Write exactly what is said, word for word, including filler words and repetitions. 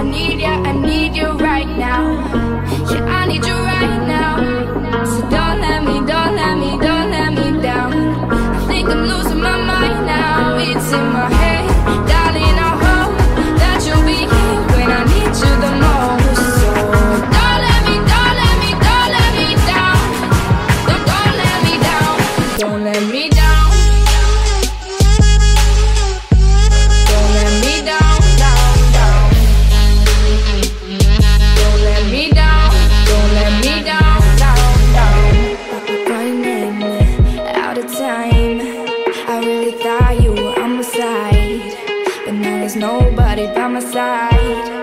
I need ya, I need you right now. Yeah, I need you right now. So don't let me, don't let me, don't let me down. I think I'm losing my mind now. It's in my head, darling, I hope that you'll be here when I need you the most. So don't let me, don't let me, don't let me down. Don't, don't let me down. Don't let me down. Nobody by my side.